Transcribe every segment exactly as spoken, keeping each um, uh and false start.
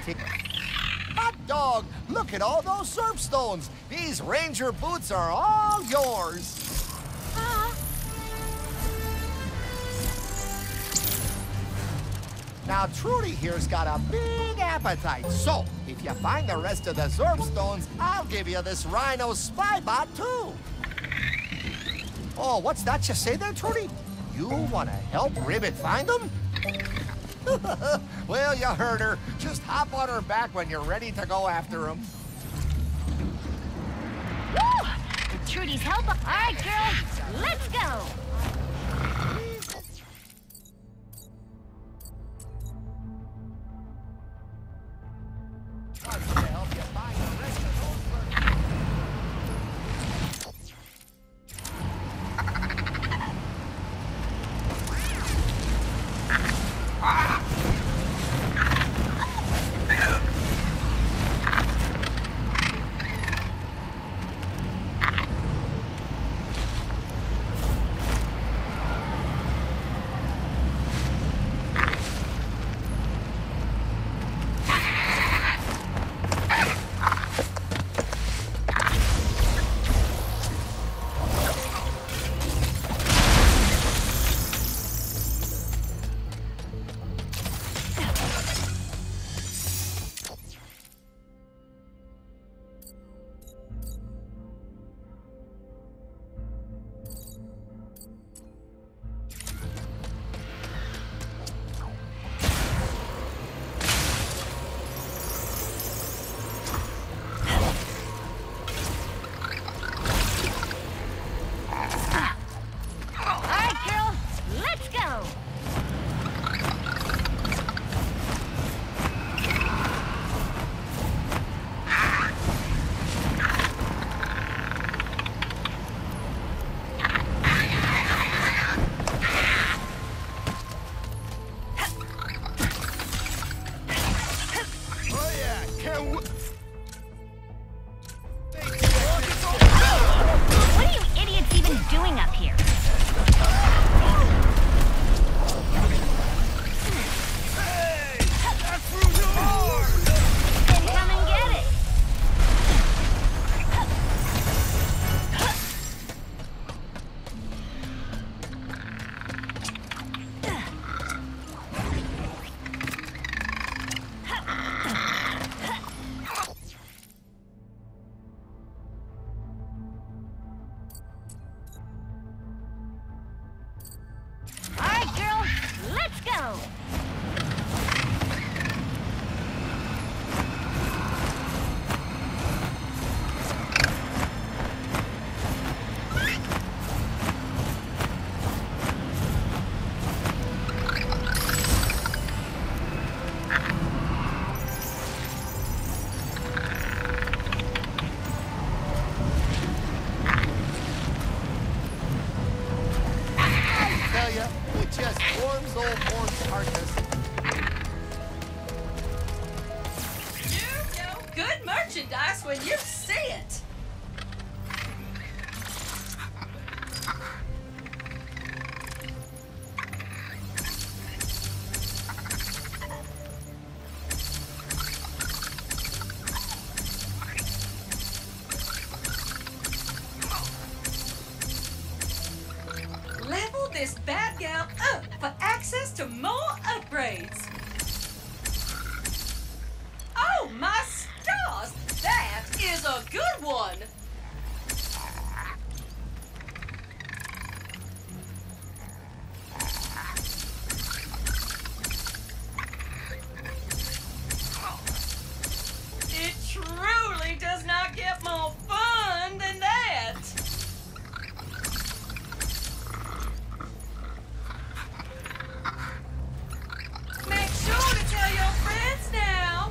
take... Hot dog! Look at all those surf stones! These ranger boots are all yours! Uh. Now, Trudy here's got a big appetite, so if you find the rest of the surf stones, I'll give you this rhino spy bot, too. Oh, what's that you say there, Trudy? You want to help Rivet find them? Well, you heard her. Just hop on her back when you're ready to go after them. Woo! With Trudy's help. All right, girl, let's go. When you see it. Level this bad gal up for access to more upgrades. Oh my stars! That is a good one! It truly does not get more fun than that! Make sure to tell your friends now!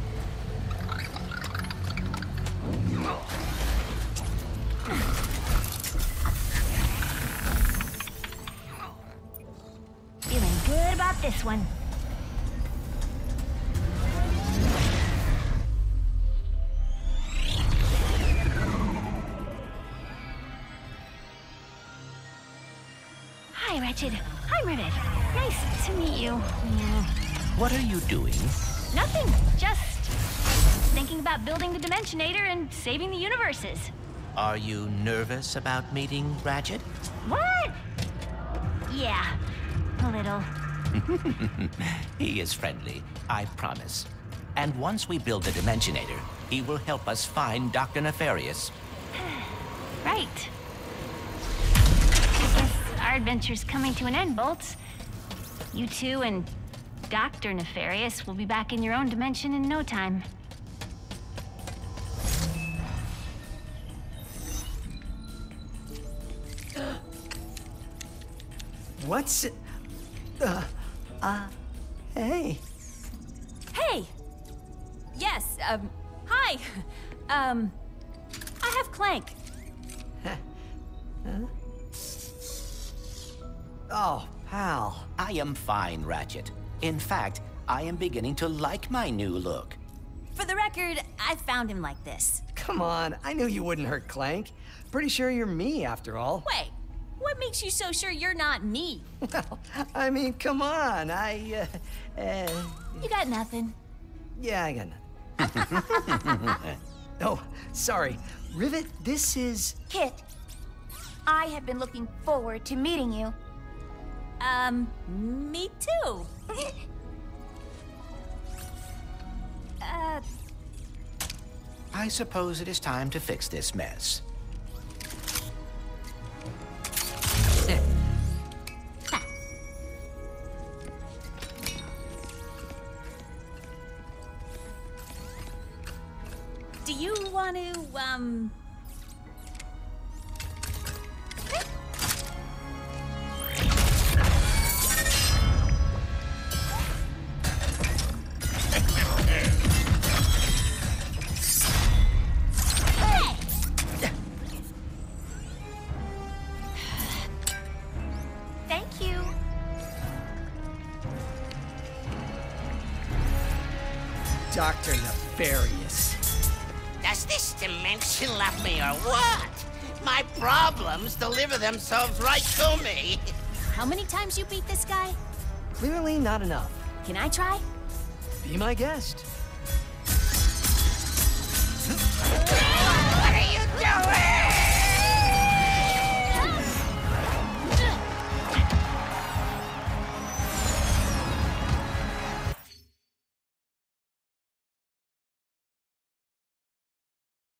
Feeling good about this one. Hi, Ratchet. Hi, Rivet. Nice to meet you. What are you doing? Nothing. Just thinking about building the Dimensionator and saving the universes. Are you nervous about meeting Ratchet? What? Yeah, a little. He is friendly, I promise. And once we build the Dimensionator, he will help us find Doctor Nefarious. Right. I guess our adventure's coming to an end, Bolts. You two and Doctor Nefarious will be back in your own dimension in no time. What's it? Uh, uh, hey. Hey! Yes, um, hi. Um, I have Clank. Huh? Oh, pal. I am fine, Ratchet. In fact, I am beginning to like my new look. For the record, I found him like this. Come on, I knew you wouldn't hurt Clank. Pretty sure you're me, after all. Wait, what makes you so sure you're not me? Well, I mean, come on, I, uh, uh... You got nothing. Yeah, I got nothing. Oh, sorry. Rivet, this is... Kit, I have been looking forward to meeting you. Um, me too. uh... I suppose it is time to fix this mess. Do you want to, um... Thank you. Doctor Nefarious. Does this dimension love me or what? My problems deliver themselves right to me. How many times you beat this guy? Clearly not enough. Can I try? Be my guest.